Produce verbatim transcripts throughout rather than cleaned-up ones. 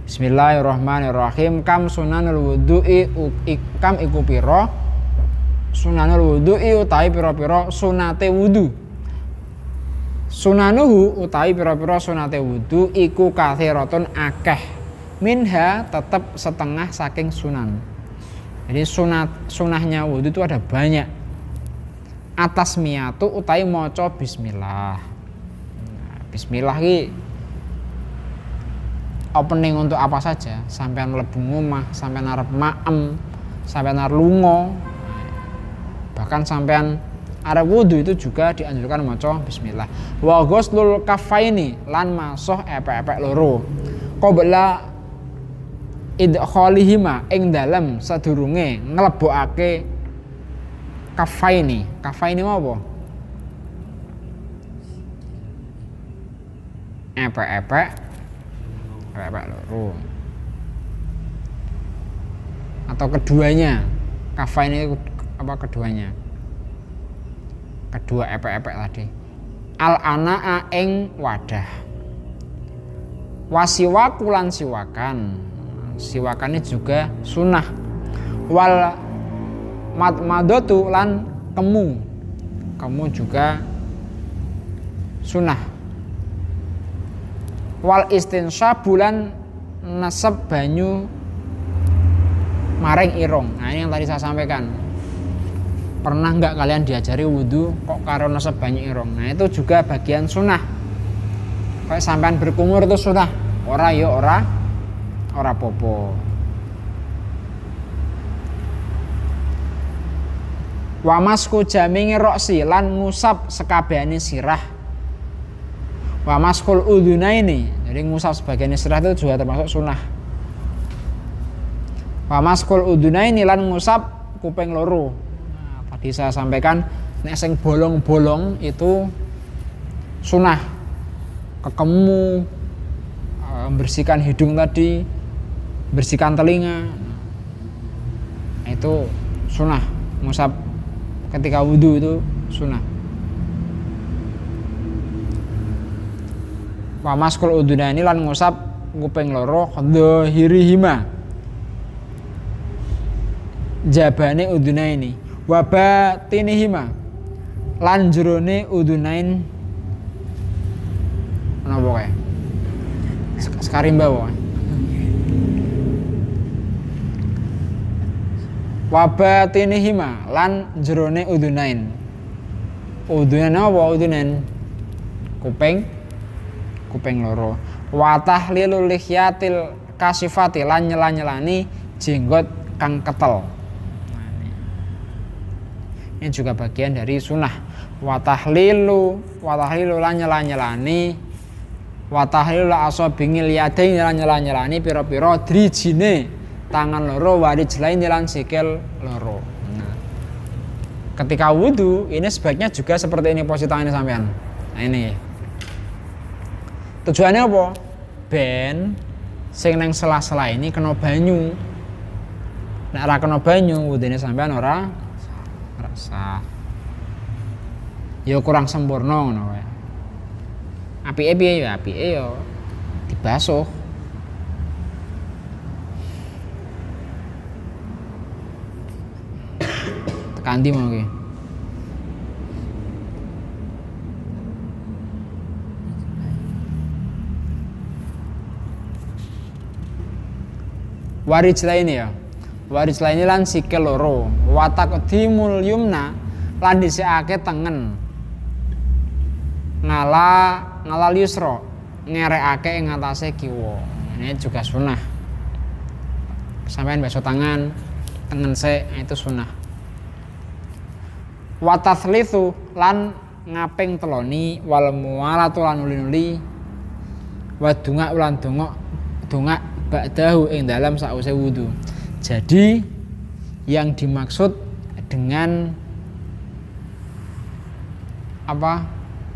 Bismillahirrahmanirrahim. Kam sunanul wudu'i kam iku pira sunanul wudu'i utawi pira-pira sunate wudu. Sunanuhu utawi pira-pira sunate wudu iku kathiratun akeh. Minha tetap setengah saking sunan. Jadi sunat sunahnya wudu itu ada banyak. Atas miyatu utawi maca bismillah. Nah, bismillah ki opening untuk apa saja, sampean mlebu omah, sampean arep maem, sampean arep lunga, bahkan sampean arep wudu itu juga dianjurkan maca bismillah. Wa ghuslul kaffaini lan masuh epek-epek loro. Qabla idkhalihima ing dalem sadurunge nglebokake kaffaini. Kaffaini apa? Epek-epek epek loro atau keduanya. Kafa ini apa keduanya? Kedua epek-epek tadi. Al anaa ing wadah. Wasiwaku lan siwakan. Siwakan ini juga sunnah. Wal madmadatu lan kemu. Kemu juga sunnah. Wal istinsyabu lan nasab banyu maring irung. Nah ini yang tadi saya sampaikan. Pernah nggak kalian diajari wudhu kok karo nasab banyu irung? Nah itu juga bagian sunnah. Kayak sampean berkumur itu sunnah. Ora ya ora, ora popo. Wa masku jamingi roksi lan ngusap sekabehane sirah. Wa maskul udhunaini, jadi ngusap sebagian sirah itu juga termasuk sunnah. Wa maskul udhunaini lan ngusap kuping loro. Nah, tadi saya sampaikan nek sing bolong-bolong itu sunnah. Kekemu, membersihkan hidung tadi, bersihkan telinga. Nah, itu sunnah. Ngusap ketika wudhu itu sunnah. Wa maskul udhunaini lan ngusap kuping loro dhahirihima jabane udhunaini wa batinihima lan jerone udhunain napa kae sekarimba wae wa batinihima lan jerone udhunain. Udhunain apa udhunain? Kuping kuping loro. Wa tahlilul lihyatil kasifati lan nyela-nyelani jenggot kang ketel. Nah, ini. ini juga bagian dari sunnah. Wa tahlilu wa tahlilu lan nyela-nyelani wa tahlilu asabingil yadain lan nyela-nyelani pira-pira drijine tangan loro wa rijlain lan sikil loro. Nah, ketika wudu ini sebaiknya juga seperti ini posisi tangan sampean. Nah ini. Tujuannya apa? Ben sing nang sela-sela ini kena banyu. Nek ora kena banyu, wudune sampean ora rasa. Ya kurang sempurna ngono wae. Apike piye ya apike ya dibasuh. Tekan ndi mau ki? Warijla ini ya. Warijla ini lan sikil loro. Wataqdimul yumna lan dhisikake tengen. Ngala ngalal yusra ngerekake ing atase kiwa. Ini juga sunnah. Sampeyan basuh tangan, tengen sik itu sunnah. Wataslitsu lan ngaping teloni wal muwalatu lan nuli-nuli wa donga ulan donga donga ba'dahu ing dalam sause wudu. Jadi yang dimaksud dengan apa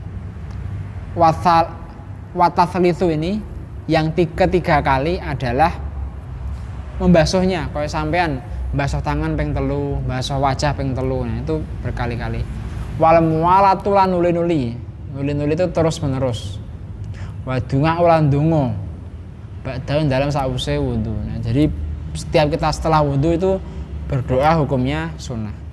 wasal wataslitsu ini yang tiga tiga kali adalah membasuhnya. Kayak sampean basuh tangan ping telu, basuh wajah ping telu. Nah itu berkali-kali. Wal muwalatu lan nuli-nuli. Nuli-nuli itu terus menerus. Wa donga ulan donga ba'da dalam sause wudu. Nah, jadi setiap kita setelah wudu itu berdoa hukumnya sunnah.